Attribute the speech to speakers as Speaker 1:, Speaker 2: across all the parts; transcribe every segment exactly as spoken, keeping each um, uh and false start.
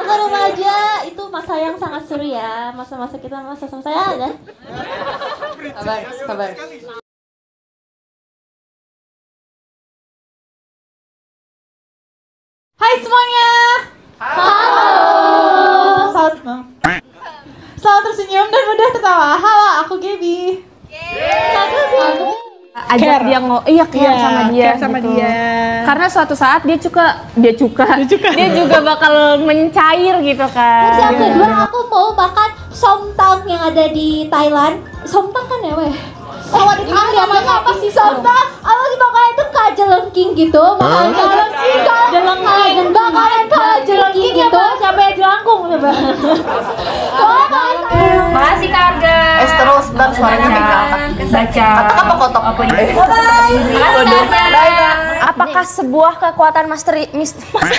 Speaker 1: Masa remaja itu masa yang sangat seru ya. Masa-masa kita masa sama saya ada.
Speaker 2: Sabar, sabar.
Speaker 1: Hai semuanya. Halo. Selamat, selamat tersenyum dan mudah tertawa. Halo, aku Gaby. Aku Gaby.
Speaker 3: Ajak dia ngo, iya care yeah, sama dia, care sama gitu. Dia. Karena suatu saat dia juga, dia juga, dia juga, dia juga bakal mencair gitu kan.
Speaker 1: Terus yang kedua aku mau makan somtang yang ada di Thailand. Somtang kan ya weh. Sawadee krap namanya apa sih somtang? Apa sih makanya itu kajelengking gitu. Makanya jelengking, jelengking, bakalan kajelengking gitu. Sampai jelangkung coba.
Speaker 3: Makasih Karga.
Speaker 2: Es terus, bentar suaranya keangkat.
Speaker 3: Baca.
Speaker 2: Kata apa kotok? Apa ini?
Speaker 3: Apakah sebuah kekuatan misteri mis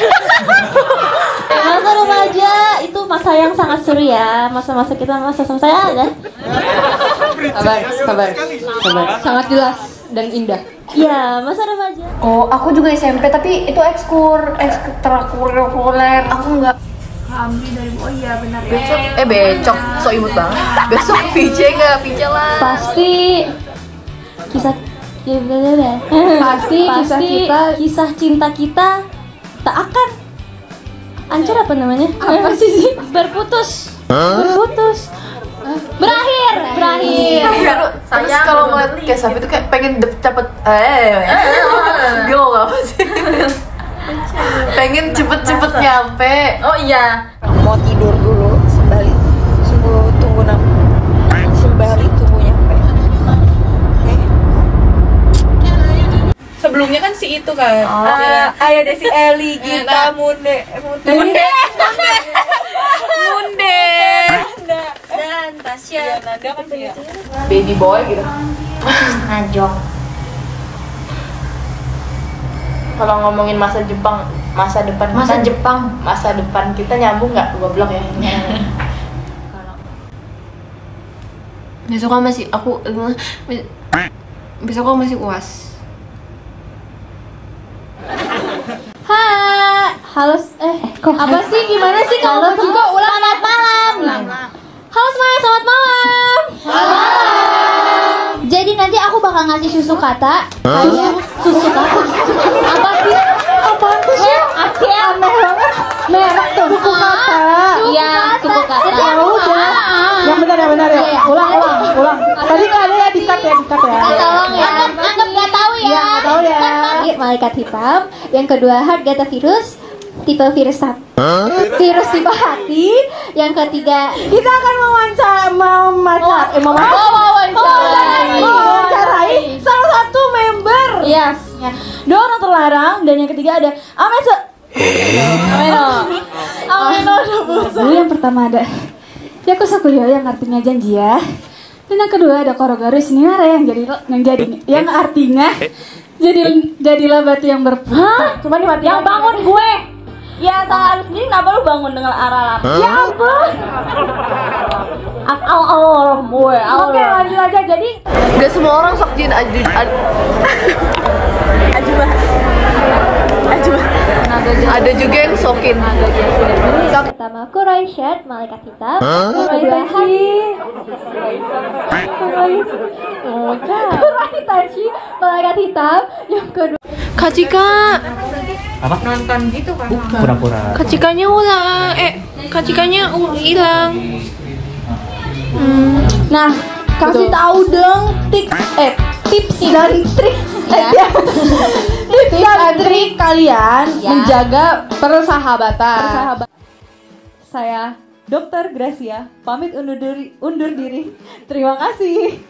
Speaker 1: Masa remaja itu masa yang sangat seru ya. Masa-masa kita masa sama saya ada.
Speaker 2: Sabar, sabar, sabar.
Speaker 3: sangat jelas dan indah.
Speaker 1: Ya, masa remaja.
Speaker 3: Oh, aku juga S M P tapi itu ekskur, ekstrakurikuler. Aku enggak. Ambil dari oh iya benar ya.
Speaker 2: Besok, eh becok, so imut banget. Besok P J nggak, P J lah.
Speaker 1: Pasti kisah pasti kisah kita, kisah cinta kita tak akan hancur apa namanya? Apa sih sih? Berputus, berputus, berakhir, berakhir.
Speaker 2: Terus kalau ngeliat kayak Safi tuh kayak pengen cepet, eh, gue apa sih? Pengen cepet-cepet nyampe.
Speaker 3: Oh iya.
Speaker 4: Mau tidur dulu sembari sebelum tunggu nam sembari tunggu nyampe. Oke. Sebelumnya kan si itu kan.
Speaker 3: Oh.
Speaker 4: Ah, ada deh si Eli, Gita, Munde, Munde,
Speaker 3: Munde,
Speaker 4: Munde,
Speaker 3: dan Tasya.
Speaker 4: Nanda kan dia.
Speaker 2: Baby boy gitu.
Speaker 1: Najong.
Speaker 2: Kalau ngomongin masa Jepang, masa depan
Speaker 1: Masa
Speaker 2: kita,
Speaker 1: Jepang.
Speaker 2: masa depan kita nyambung nggak? Goblok ya.
Speaker 5: Besok kan masih aku besok aku masih U A S.
Speaker 1: Hai, halo, eh, kok apa sih? Gimana sih kalau juga ulang selamat malam. Halo semuanya, selamat malam. Malam. Jadi nanti aku bakal ngasih susu kata. Susu, susu kata. Apa sih? Apaan sih? Asyik aneh banget. Merek tuh. Susu kata. Iya, susu kata.
Speaker 4: Ya udah. Yang benar yang benar ya. Ulang ulang ulang. Tadi nggak ada ya di-cut ya di-cut ya.
Speaker 1: Tolong ya. Anggap nggak tahu ya.
Speaker 4: Iya, nggak tahu ya.
Speaker 1: Malaikat hitam. Yang kedua heart gata virus. Tipe virus satu. Virus tipe hati. Yang ketiga
Speaker 4: Kita akan mewawancara mewawancara eh mewawancara mewawancarai salah satu member.
Speaker 1: yes.
Speaker 4: Dua orang terlarang dan yang ketiga ada Amesa.
Speaker 1: Ameno. Ameno
Speaker 4: Lalu yang pertama ada Yakusakuyo yang artinya janji ya. Dan yang kedua ada Korogaru Shinara yang jadi yang jadi yang artinya jadi jadilah batu yang berputar. Cuma dimatiin.
Speaker 1: Yang bangun gue. Ya salah lu sendiri, kenapa lu bangun dengan arah lapar?
Speaker 4: Ya ampun.
Speaker 1: Al alarm gue.
Speaker 4: Oke lanjut aja jadi.
Speaker 2: Gak semua orang sok jin aju aju.
Speaker 4: Ajuma. Ajuma.
Speaker 2: Ada juga yang sokin.
Speaker 1: Sok pertama Kurai Shirt, malaikat hitam. Yang kedua Hati. Kurai Tachi, malaikat hitam. Yang kedua
Speaker 5: Kacika.
Speaker 6: Apa?
Speaker 4: Nonton gitu kan.
Speaker 6: Pura-pura.
Speaker 5: Kacikanya ulang. Eh, kacikanya hilang. Hmm.
Speaker 4: Nah, kasih tahu dong tips eh tips dan trik eh, ya. tips dan trik kalian menjaga persahabatan. Persahabatan. Saya Dokter Gracia pamit undur diri, undur diri. Terima kasih.